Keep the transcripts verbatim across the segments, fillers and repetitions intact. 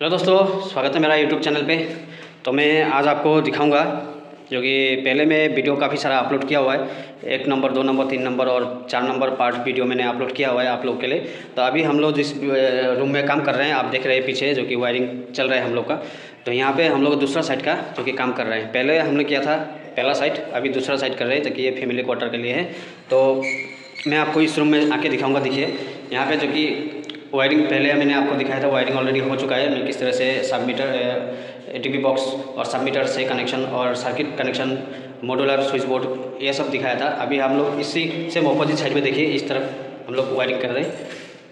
Hello दोस्तों, स्वागत है मेरा यूट्यूब चैनल पे। तो मैं आज आपको दिखाऊंगा, जो कि पहले मैं वीडियो काफ़ी सारा अपलोड किया हुआ है। एक नंबर, दो नंबर, तीन नंबर और चार नंबर पार्ट वीडियो मैंने अपलोड किया हुआ है आप लोग के लिए। तो अभी हम लोग जिस रूम में काम कर रहे हैं, आप देख रहे हैं पीछे, जो कि वायरिंग चल रहा है हम लोग का। तो यहाँ पे हम लोग दूसरा साइड का जो कि काम कर रहे हैं। पहले हमने किया था पहला साइड, अभी दूसरा साइड कर रहे हैं, जो कि ये फैमिली क्वार्टर के लिए है। तो मैं आपको इस रूम में आके दिखाऊँगा। देखिए यहाँ पर जो कि वायरिंग पहले मैंने आपको दिखाया था, वायरिंग ऑलरेडी हो चुका है। मैं किस तरह से सब मीटर, टीवी बॉक्स और सब मीटर से कनेक्शन और circuit connection, modular switch board, ये सब दिखाया था। अभी हम लोग इसी से अपोजिट साइड में देखिए, इस तरफ हम लोग वायरिंग कर रहे हैं।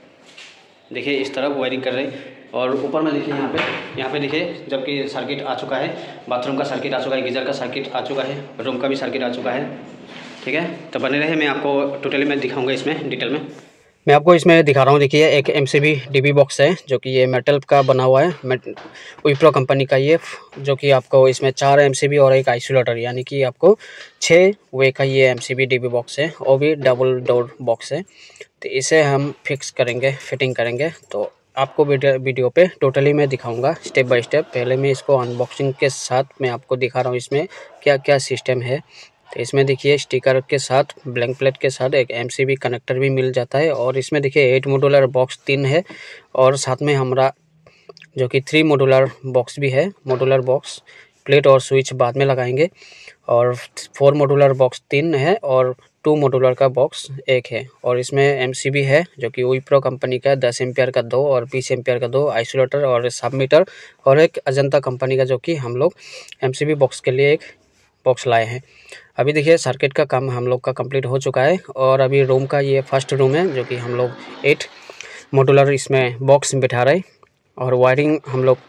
देखिए इस तरफ वायरिंग कर रहे हैं और ऊपर में देखिए यहाँ पे यहाँ पे देखिए, जबकि सर्किट आ चुका है, बाथरूम का सर्किट आ चुका है, गीजर का सर्किट आ चुका है, रूम का भी सर्किट आ चुका है। ठीक है, तो बने रहे, मैं आपको टोटली मैं दिखाऊँगा इसमें डिटेल में। मैं आपको इसमें दिखा रहा हूँ। देखिए एक एमसीबी डीबी बॉक्स है, जो कि ये मेटल का बना हुआ है, विप्रो कंपनी का ये, जो कि आपको इसमें चार एमसीबी और एक आइसोलेटर, यानी कि आपको छः वे का ये एमसीबी डीबी बॉक्स है, और भी डबल डोर बॉक्स है। तो इसे हम फिक्स करेंगे, फिटिंग करेंगे। तो आपको वीडियो वीडियो पे टोटली मैं दिखाऊंगा स्टेप बाय स्टेप। पहले मैं इसको अनबॉक्सिंग के साथ मैं आपको दिखा रहा हूँ इसमें क्या क्या सिस्टम है। तो इसमें देखिए स्टिकर के साथ, ब्लैंक प्लेट के साथ एक एमसीबी कनेक्टर भी मिल जाता है। और इसमें देखिए एट मॉड्यूलर बॉक्स तीन है, और साथ में हमारा जो कि थ्री मॉड्यूलर बॉक्स भी है। मॉड्यूलर बॉक्स प्लेट और स्विच बाद में लगाएंगे। और फोर मॉड्यूलर बॉक्स तीन है और टू मॉड्यूलर का बॉक्स एक है। और इसमें एमसीबी है, जो कि विप्रो कंपनी का दस एम्पियर का दो और बीस एम्पियर का दो आइसोलेटर और सब मीटर, और एक अजंता कंपनी का, जो कि हम लोग एमसीबी बॉक्स के लिए एक बॉक्स लाए हैं। अभी देखिए सर्किट का काम हम लोग का कंप्लीट हो चुका है। और अभी रूम का ये फर्स्ट रूम है, जो कि हम लोग एट मॉड्यूलर इसमें बॉक्स बिठा रहे। और वायरिंग हम लोग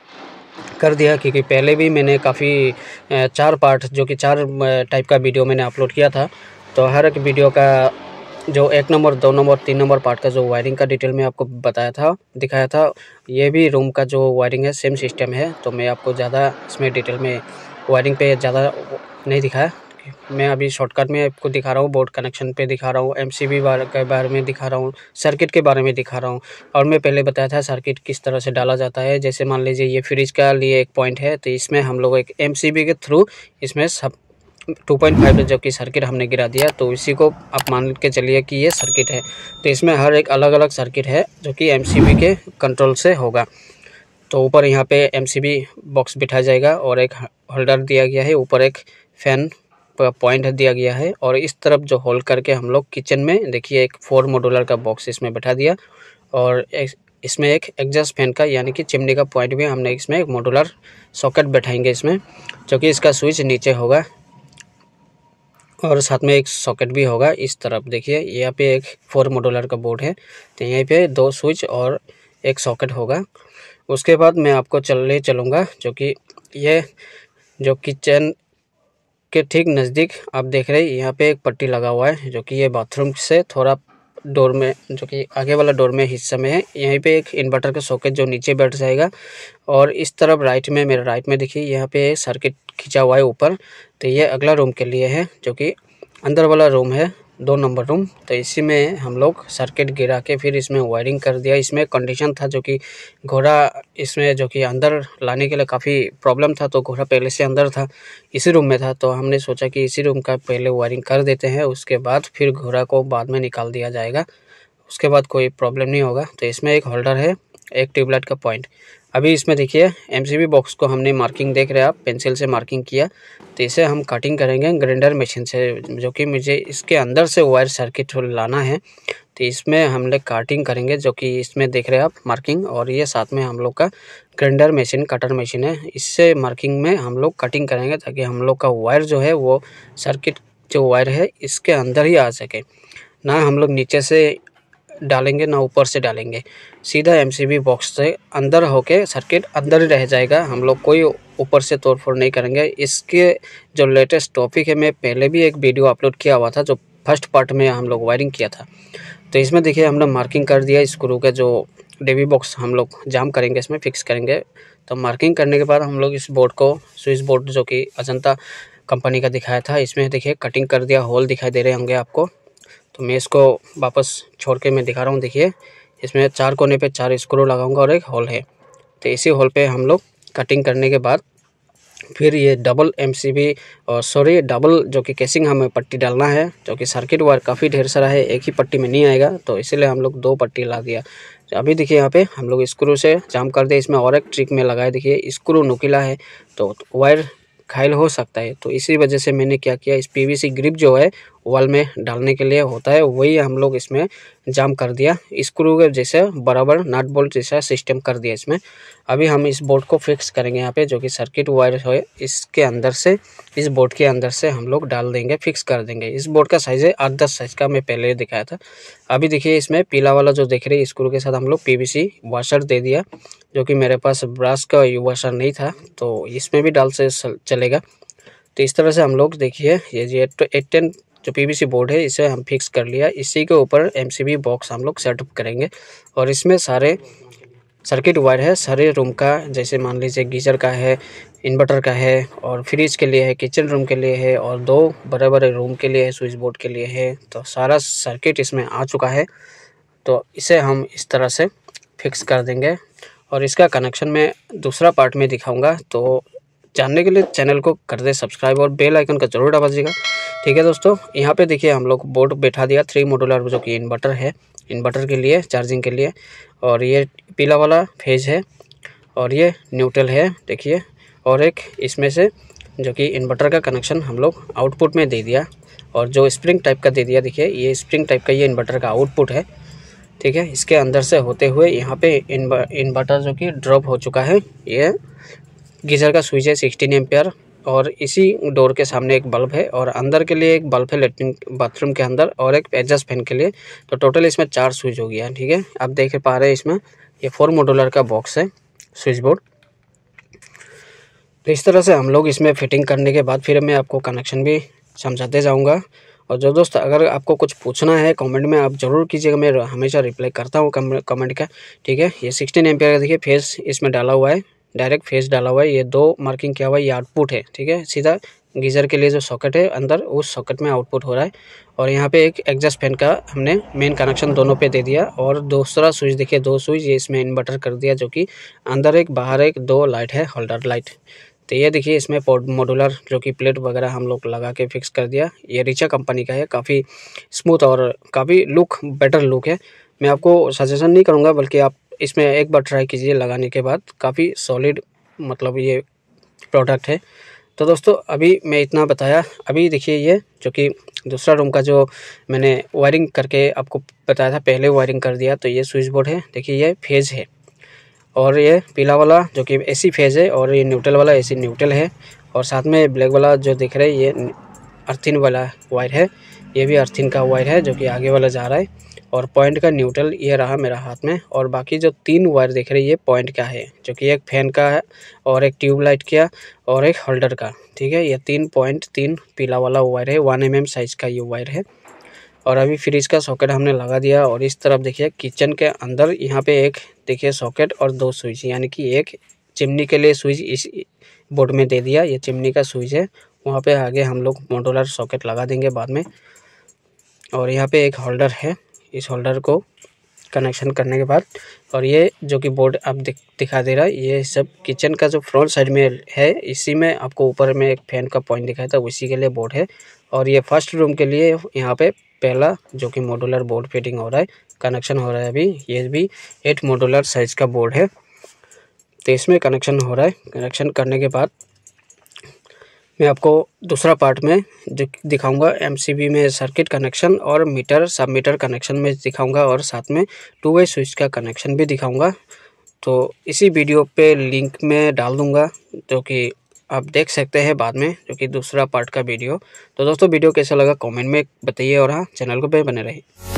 कर दिया, क्योंकि पहले भी मैंने काफ़ी चार पार्ट, जो कि चार टाइप का वीडियो मैंने अपलोड किया था। तो हर एक वीडियो का जो एक नंबर, दो नंबर, तीन नंबर पार्ट का जो वायरिंग का डिटेल में आपको बताया था, दिखाया था। ये भी रूम का जो वायरिंग है सेम सिस्टम है। तो मैं आपको ज़्यादा इसमें डिटेल में वायरिंग पे ज़्यादा नहीं दिखाया। मैं अभी शॉर्टकट में आपको दिखा रहा हूँ, बोर्ड कनेक्शन पे दिखा रहा हूँ, एमसीबी के बारे में दिखा रहा हूँ, सर्किट के बारे में दिखा रहा हूँ। और मैं पहले बताया था सर्किट किस तरह से डाला जाता है। जैसे मान लीजिए ये फ्रिज का लिए एक पॉइंट है, तो इसमें हम लोग एक एमसीबी के थ्रू इसमें सब टू पॉइंट फाइव जो कि सर्किट हमने गिरा दिया, तो इसी को आप मान के चलिए कि ये सर्किट है। तो इसमें हर एक अलग अलग सर्किट है, जो कि एमसीबी के कंट्रोल से होगा। तो ऊपर यहाँ पे एमसीबी बॉक्स बिठाया जाएगा और एक होल्डर दिया गया है, ऊपर एक फैन पॉइंट दिया गया है। और इस तरफ जो होल्ड करके हम लोग किचन में देखिए एक फोर मॉड्यूलर का बॉक्स इसमें बैठा दिया। और एक, इसमें एक एग्जॉस्ट फैन का, यानी कि चिमनी का पॉइंट भी हमने इसमें एक मॉड्यूलर सॉकेट बैठाएंगे इसमें, जो कि इसका स्विच नीचे होगा। और साथ में एक सॉकेट भी होगा इस तरफ। देखिए यहाँ पे एक फोर मॉड्यूलर का बोर्ड है, तो यहीं पे दो स्विच और एक सॉकेट होगा। उसके बाद मैं आपको चलने चलूँगा, जो कि ये जो किचन के ठीक नज़दीक आप देख रहे हैं, यहाँ पे एक पट्टी लगा हुआ है, जो कि ये बाथरूम से थोड़ा डोर में, जो कि आगे वाला डोर में हिस्सा में है। यहीं पे एक इन्वर्टर का सॉकेट जो नीचे बैठ जाएगा। और इस तरफ राइट में, मेरे राइट में देखिए यहाँ पे सर्किट खींचा हुआ है ऊपर। तो ये अगला रूम के लिए है, जो कि अंदर वाला रूम है, दो नंबर रूम। तो इसी में हम लोग सर्किट गिरा के फिर इसमें वायरिंग कर दिया। इसमें कंडीशन था, जो कि घोड़ा इसमें जो कि अंदर लाने के लिए काफ़ी प्रॉब्लम था, तो घोड़ा पहले से अंदर था, इसी रूम में था। तो हमने सोचा कि इसी रूम का पहले वायरिंग कर देते हैं, उसके बाद फिर घोड़ा को बाद में निकाल दिया जाएगा, उसके बाद कोई प्रॉब्लम नहीं होगा। तो इसमें एक होल्डर है, एक ट्यूबलाइट का पॉइंट। अभी इसमें देखिए एमसीबी बॉक्स को हमने मार्किंग देख रहे हैं आप, पेंसिल से मार्किंग किया। तो इसे हम कटिंग करेंगे ग्राइंडर मशीन से, जो कि मुझे इसके अंदर से वायर सर्किट लाना है। तो इसमें हम लोग काटिंग करेंगे, जो कि इसमें देख रहे हैं आप मार्किंग। और ये साथ में हम लोग का ग्राइंडर मशीन, कटर मशीन है, इससे मार्किंग में हम लोग कटिंग करेंगे, ताकि हम लोग का वायर जो है वो सर्किट जो वायर है इसके अंदर ही आ सके। ना हम लोग नीचे से डालेंगे ना ऊपर से डालेंगे, सीधा एमसीबी बॉक्स से अंदर होके सर्किट अंदर ही रह जाएगा। हम लोग कोई ऊपर से तोड़फोड़ नहीं करेंगे। इसके जो लेटेस्ट टॉपिक है, मैं पहले भी एक वीडियो अपलोड किया हुआ था, जो फर्स्ट पार्ट में हम लोग वायरिंग किया था। तो इसमें देखिए हमने मार्किंग कर दिया स्क्रू के, जो डीबी बॉक्स हम लोग जाम करेंगे, इसमें फिक्स करेंगे। तो मार्किंग करने के बाद हम लोग इस बोर्ड को, स्विच बोर्ड जो कि अजंता कंपनी का दिखाया था, इसमें देखिए कटिंग कर दिया, होल दिखाई दे रहे होंगे आपको। तो मैं इसको वापस छोड़ के मैं दिखा रहा हूँ। देखिए इसमें चार कोने पे चार स्क्रू लगाऊंगा और एक होल है। तो इसी होल पे हम लोग कटिंग करने के बाद फिर ये डबल एमसीबी और सॉरी डबल जो कि केसिंग हमें पट्टी डालना है, जो कि सर्किट वायर काफ़ी ढेर सारा है, एक ही पट्टी में नहीं आएगा, तो इसीलिए हम लोग दो पट्टी ला दिया। अभी देखिए यहाँ पे हम लोग स्क्रू से जाम कर दे। इसमें और एक ट्रिक में लगाए, देखिए स्क्रू नुकीला है तो वायर घायल हो सकता है, तो इसी वजह से मैंने क्या किया, इस पीवीसी ग्रिप जो है वॉल में डालने के लिए होता है, वही हम लोग इसमें जाम कर दिया, स्क्रू के जैसे बराबर नट बोल्ट जैसा सिस्टम कर दिया इसमें। अभी हम इस बोर्ड को फिक्स करेंगे यहाँ पे, जो कि सर्किट वायर है इसके अंदर से, इस बोर्ड के अंदर से हम लोग डाल देंगे, फिक्स कर देंगे। इस बोर्ड का साइज़ है आठ दस साइज़ का, मैं पहले दिखाया था। अभी देखिए इसमें पीला वाला जो देख रहे हैं स्क्रू के साथ हम लोग पीवीसी वॉशर दे दिया, जो कि मेरे पास ब्रश का वॉशर नहीं था, तो इसमें भी डाल से चलेगा। तो इस तरह से हम लोग देखिए ये जी एट टेन जो पीवीसी बोर्ड है इसे हम फिक्स कर लिया। इसी के ऊपर एमसीबी बॉक्स हम लोग सेटअप करेंगे और इसमें सारे सर्किट वायर है सारे रूम का, जैसे मान लीजिए गीजर का है, इन्वर्टर का है, और फ्रिज के लिए है, किचन रूम के लिए है, और दो बड़े बड़े रूम के लिए है, स्विच बोर्ड के लिए है। तो सारा सर्किट इसमें आ चुका है, तो इसे हम इस तरह से फिक्स कर देंगे और इसका कनेक्शन मैं दूसरा पार्ट में दिखाऊंगा। तो जानने के लिए चैनल को कर दे सब्सक्राइब और बेल आइकन का जरूर दबा दीजिएगा। ठीक है दोस्तों, यहाँ पे देखिए हम लोग बोर्ड बैठा दिया थ्री मॉड्यूलर, जो कि इन्वर्टर है, इन्वर्टर के लिए चार्जिंग के लिए, और ये पीला वाला फेज है और ये न्यूट्रल है देखिए, और एक इसमें से जो कि इन्वर्टर का कनेक्शन हम लोग आउटपुट में दे दिया, और जो स्प्रिंग टाइप का दे दिया, देखिए ये स्प्रिंग टाइप का ये इन्वर्टर का आउटपुट है। ठीक है, इसके अंदर से होते हुए यहाँ पे इन्वर्टर जो कि ड्रॉप हो चुका है। ये गीजर का स्विच है सिक्सटीन एम्पियर, और इसी डोर के सामने एक बल्ब है, और अंदर के लिए एक बल्ब है लेटरिन बाथरूम के अंदर, और एक एडजस्ट फैन के लिए। तो टोटल इसमें चार स्विच हो गया। ठीक है, आप देख पा रहे हैं इसमें ये फोर मॉड्यूलर का बॉक्स है स्विच बोर्ड। तो इस तरह से हम लोग इसमें फिटिंग करने के बाद फिर मैं आपको कनेक्शन भी समझाते जाऊँगा। और जो दोस्त अगर आपको कुछ पूछना है कमेंट में आप ज़रूर कीजिएगा, मैं हमेशा रिप्लाई करता हूँ कमेंट का। ठीक है, ये सिक्सटीन एम्पियर का देखिए फेस इसमें डाला हुआ है, डायरेक्ट फेस डाला हुआ है, ये दो मार्किंग किया हुआ है, ये आउटपुट है। ठीक है, सीधा गीज़र के लिए जो सॉकेट है अंदर उस सॉकेट में आउटपुट हो रहा है। और यहाँ पे एक एग्जॉस्ट फैन का हमने मेन कनेक्शन दोनों पे दे दिया, और दूसरा स्विच देखिए दो स्विच ये इसमें इन्वर्टर कर दिया, जो कि अंदर एक बाहर एक दो लाइट है, होल्डर लाइट। तो ये देखिए इसमें मॉड्यूलर जो कि प्लेट वगैरह हम लोग लगा के फिक्स कर दिया। ये रिचा कंपनी का है, काफ़ी स्मूथ और काफ़ी लुक बेटर लुक है। मैं आपको सजेशन नहीं करूँगा, बल्कि आप इसमें एक बार ट्राई कीजिए, लगाने के बाद काफ़ी सॉलिड मतलब ये प्रोडक्ट है। तो दोस्तों अभी मैं इतना बताया। अभी देखिए ये जो कि दूसरा रूम का जो मैंने वायरिंग करके आपको बताया था, पहले वायरिंग कर दिया। तो ये स्विच बोर्ड है, देखिए ये फेज है, और ये पीला वाला जो कि एसी फेज है, और ये न्यूट्रल वाला एसी न्यूट्रल है, और साथ में ब्लैक वाला जो दिख रहा है ये अर्थिन वाला वायर है, ये भी अर्थिन का वायर है जो कि आगे वाला जा रहा है। और पॉइंट का न्यूट्रल ये रहा मेरा हाथ में, और बाकी जो तीन वायर दिख रही है ये पॉइंट का है, जो कि एक फैन का है, और एक ट्यूबलाइट का, और एक होल्डर का। ठीक है, ये तीन पॉइंट तीन पीला वाला वायर है, वन एम एम साइज का ये वायर है। और अभी फ्रिज का सॉकेट हमने लगा दिया, और इस तरफ देखिए किचन के अंदर यहाँ पे एक देखिए सॉकेट और दो स्विच, यानी कि एक चिमनी के लिए स्विच इस बोर्ड में दे दिया, ये चिमनी का स्विच है, वहाँ पे आगे हम लोग मॉड्यूलर सॉकेट लगा देंगे बाद में। और यहाँ पे एक होल्डर है, इस होल्डर को कनेक्शन करने के बाद, और ये जो कि बोर्ड आप दिख, दिखा दे रहा है, ये सब किचन का जो फ्रंट साइड में है, इसी में आपको ऊपर में एक फैन का पॉइंट दिखाया था, उसी के लिए बोर्ड है। और ये फर्स्ट रूम के लिए यहाँ पे पहला जो कि मॉड्यूलर बोर्ड फिटिंग हो रहा है, कनेक्शन हो रहा है अभी, ये भी एट मॉड्यूलर साइज का बोर्ड है, तो इसमें कनेक्शन हो रहा है। कनेक्शन करने के बाद मैं आपको दूसरा पार्ट में जो दिखाऊंगा, एमसीबी में सर्किट कनेक्शन और मीटर सब मीटर कनेक्शन में दिखाऊंगा, और साथ में टू वे स्विच का कनेक्शन भी दिखाऊंगा। तो इसी वीडियो पे लिंक में डाल दूंगा, जो कि आप देख सकते हैं बाद में, जो कि दूसरा पार्ट का वीडियो। तो दोस्तों वीडियो कैसा लगा कमेंट में बताइए, और हाँ चैनल को पे बने रहिए।